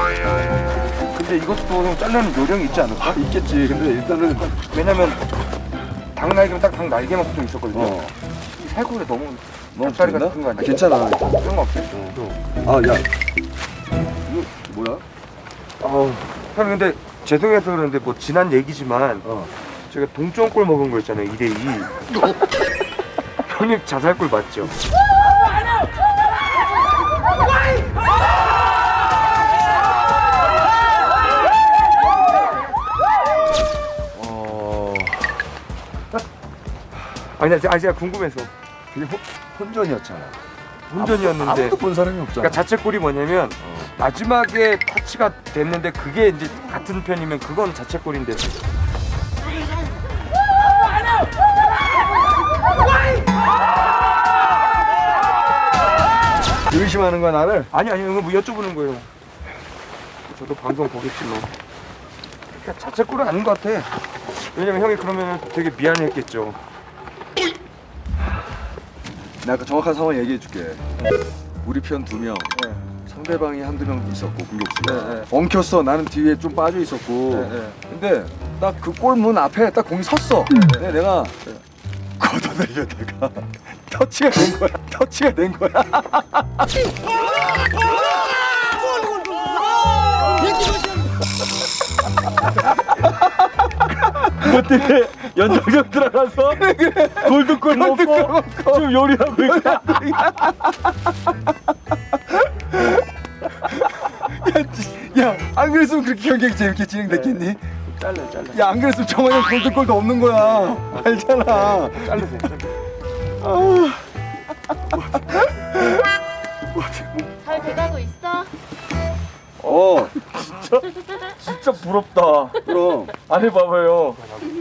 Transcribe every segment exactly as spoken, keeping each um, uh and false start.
근데 이것도 자르는 요령이 있지 않을까? 아, 있겠지. 근데 일단은 왜냐면 닭 날개면 딱 닭 날개만 붙어 있었거든요. 어. 이 살코기 너무 너무 닭다리가 붙는다? 큰 거 아니야? 아, 괜찮아. 상관없겠죠. 아, 야. 이거 뭐야? 어, 형 근데 죄송해서 그러는데 뭐 지난 얘기지만 어. 제가 동점골 먹은 거 있잖아요. 이 대 이. 형님 자살골 맞죠? 어... 아니 나 제가 궁금해서 그게 호, 혼전이었잖아. 혼전이었는데 아무도 본 사람이 없잖아. 그러니까 자책골이 뭐냐면 어. 마지막에 터치가 됐는데 그게 이제 같은 편이면 그건 자책골인데 의심하는 거야 나를? 아니 아니 이거 뭐 여쭤보는 거예요. 저도 방송 보겠지 뭐. 그러니까 자책골은 아닌 것 같아. 왜냐면 형이 그러면 되게 미안했겠죠. 내가 그 정확한 상황 얘기해 줄게. 네. 우리 편 두 명, 네. 상대방이 한두 명 있었고 공격수가 네, 네. 엉켰어. 나는 뒤에 좀 빠져 있었고. 네, 네. 근데 딱 그 골문 앞에 딱 공이 섰어. 네. 근데 내가 걷어내려다가 터치가 된 거야. 터치가 된 거야. 어떻게 연장전 들어가서 골드골 먹고 좀 요리하고 있다. 야, 안 그랬으면 그렇게 경기가 재밌게 진행됐겠니? 네. 잘라 잘라. 야, 안 그랬으면 정말 골드골도 없는 거야. 알잖아. 잘르세요. 잘 돼가고 있어? 어, 진짜 진짜 부럽다. 그럼. 안 해봐봐요.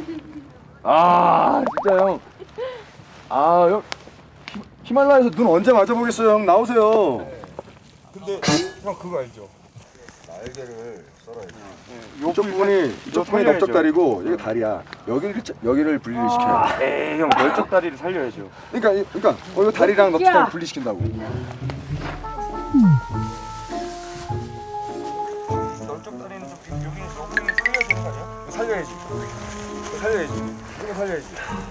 아, 진짜 형. 아, 형. 히, 히말라야에서 눈 언제 맞아보겠어요, 형. 나오세요. 근데 형 그거 알죠? 날개를 썰어야지. 요 이쪽 부분이 이쪽 부분이 살려야죠. 넓적다리고 여기 다리야. 여기를 여기를 분리를 시켜야 돼. 에이 형 넓적 다리를 살려야죠. 그러니까 이- 그러니까 어, 이거 다리랑 넓적다리 분리시킨다고. 넓적 다리는 좀 여기 여기 살려야 되는 거 아니야? 살려야지. 살려야지. 이거 살려야지.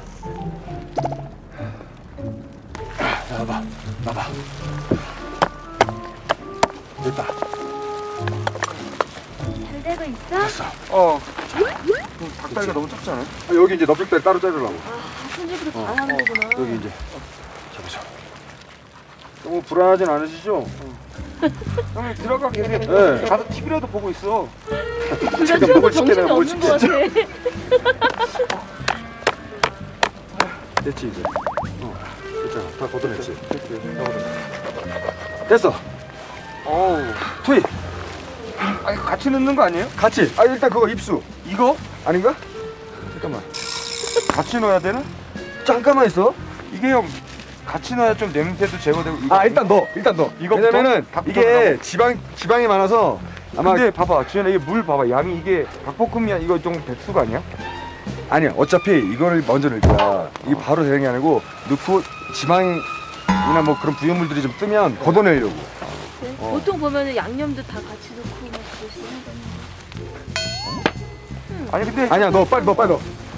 나봐, 나봐. 됐다. 잘 되고 있어? 어. 그럼 닭다리가 너무 작지 않아요? 아, 여기 이제 넓적다리 따로 자르려고. 아, 손질부터 다 하는 거구나. 여기 이제 잡으세요. 너무 불안하진 않으시죠? 형이 들어가게 해. 네. 가서 티비라도 보고 있어. 둘다 제가 최고 뭘 정신이 시켜내나, 뭘 없는 거 같아. 됐지 이제. 어, 됐잖아. 다 걷어냈지. 됐어. 어우. 투입. 아니 같이 넣는 거 아니에요? 같이. 아 일단 그거 입수. 이거? 아닌가? 잠깐만. 같이 넣어야 되나? 잠깐만 있어. 이게 형 같이 넣어야 좀 냄새도 제거되고. 이거 아 일단 넣어. 일단 넣어. 이거부터? 왜냐면은 밥부터 이게 넣어라고? 지방 지방이 많아서 아마 근데 봐봐 지현아 이게 물 봐봐 양이 이게 닭볶음면 이거 좀 백수가 아니야? 아니야. 어차피 이거를 먼저 넣을 거야. 이게 바로 되는 게 아니고 넣고 지방이나 뭐 그런 부유물들이 좀 뜨면 걷어내려고. 네. 어. 보통 보면은 양념도 다 같이 넣고 막 그러시긴 하잖아요. 아니 근데 아니야. 너 빨리 너 빨리 넣어.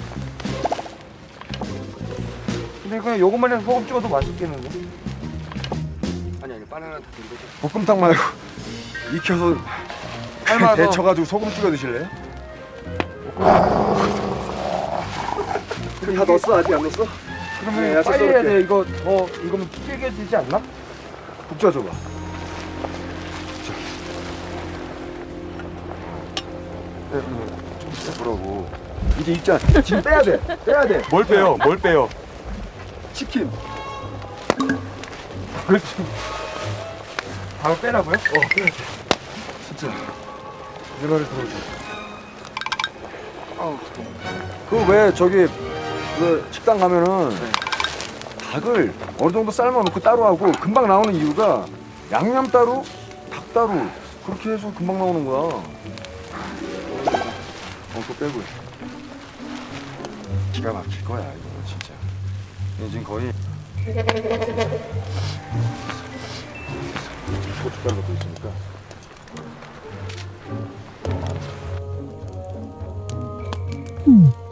근데 그냥 요것만 해서 소금 찍어도 맛있겠는데? 아니 아니 바나나 다 들고 볶음탕 말고 익혀서 삶아서. 데쳐가지고 소금 찍어 드실래요? 다 넣었어? 아직 안 넣었어? 그러면 네, 이거 야채 빨리 해야 썰을게. 돼 이거 더 이거면 튀게 되지 않나? 국자 줘봐. 네, 네. 좀 빼보라고. 이제 있잖아. 지금 빼야 돼. 빼야 돼. 뭘 빼요? 뭘 빼요? 치킨. 그걸 좀 바로 빼라고요? 어, 빼야 돼. 진짜. 내 말을 들어줘. 아우 그 왜 저기 그 식당 가면은 닭을 어느 정도 삶아놓고 따로 하고 금방 나오는 이유가 양념 따로, 닭 따로 그렇게 해서 금방 나오는 거야. 어, 그거 빼고. 기가 막힐 거야 이거 진짜. 이게 지금 거의 고춧가루 넣고 있으니까. 음.